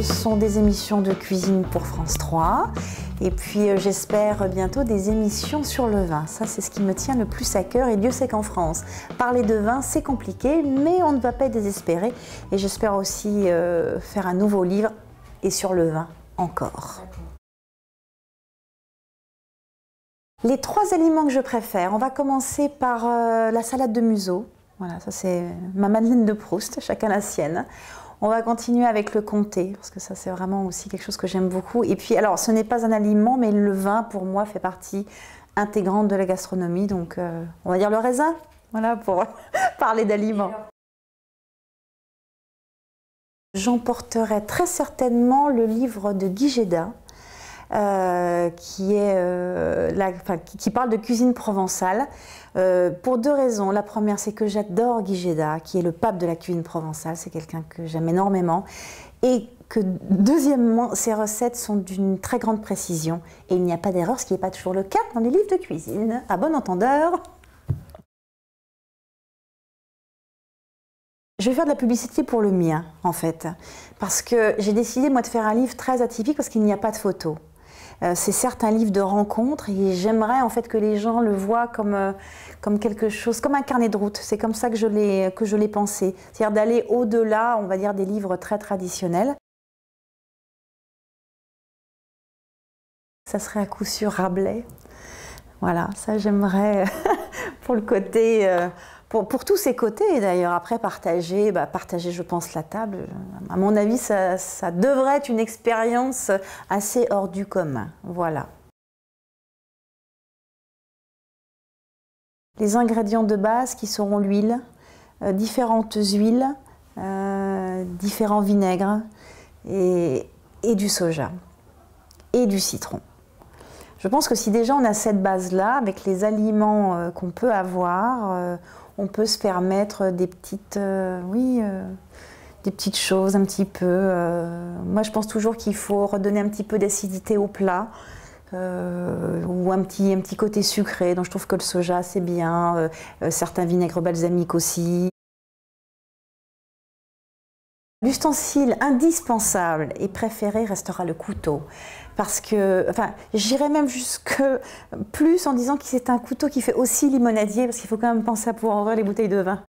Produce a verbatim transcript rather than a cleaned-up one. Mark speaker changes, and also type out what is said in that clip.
Speaker 1: sont des émissions de cuisine pour France trois. Et puis euh, j'espère bientôt des émissions sur le vin. Ça, c'est ce qui me tient le plus à cœur. Et Dieu sait qu'en France, parler de vin, c'est compliqué, mais on ne va pas être désespéré. Et j'espère aussi euh, faire un nouveau livre et sur le vin encore. Les trois aliments que je préfère, on va commencer par euh, la salade de museau. Voilà, ça c'est ma Madeleine de Proust, chacun la sienne. On va continuer avec le comté, parce que ça c'est vraiment aussi quelque chose que j'aime beaucoup. Et puis, alors ce n'est pas un aliment, mais le vin pour moi fait partie intégrante de la gastronomie. Donc euh, on va dire le raisin, voilà, pour parler d'aliments. J'emporterai très certainement le livre de Guy Géda, Euh, qui, est, euh, la, enfin, qui, qui parle de cuisine provençale, euh, pour deux raisons. La première, c'est que j'adore Guy Géda, qui est le pape de la cuisine provençale, c'est quelqu'un que j'aime énormément, et que deuxièmement, ses recettes sont d'une très grande précision, et il n'y a pas d'erreur, ce qui n'est pas toujours le cas dans les livres de cuisine, à bon entendeur. Je vais faire de la publicité pour le mien, en fait, parce que j'ai décidé, moi, de faire un livre très atypique, parce qu'il n'y a pas de photos. Euh, c'est certes un livre de rencontres et j'aimerais en fait que les gens le voient comme, euh, comme quelque chose, comme un carnet de route. C'est comme ça que je l'ai que je l'ai pensé. C'est-à-dire d'aller au-delà, on va dire, des livres très traditionnels. Ça serait à coup sûr Rabelais. Voilà, ça j'aimerais pour le côté... Euh, Pour, pour tous ces côtés, d'ailleurs, après partager, bah, partager, je pense, la table, à mon avis, ça, ça devrait être une expérience assez hors du commun. Voilà. Les ingrédients de base qui seront l'huile, euh, différentes huiles, euh, différents vinaigres et, et du soja et du citron. Je pense que si déjà on a cette base-là, avec les aliments euh, qu'on peut avoir, euh, on peut se permettre des petites, euh, oui, euh, des petites choses un petit peu. Euh, moi, je pense toujours qu'il faut redonner un petit peu d'acidité au plat, euh, ou un petit, un petit côté sucré. Donc, je trouve que le soja, c'est bien. Euh, euh, certains vinaigres balsamiques aussi. L'ustensile indispensable et préféré restera le couteau. Parce que, enfin, j'irais même jusque plus en disant que c'est un couteau qui fait aussi limonadier, parce qu'il faut quand même penser à pouvoir ouvrir les bouteilles de vin.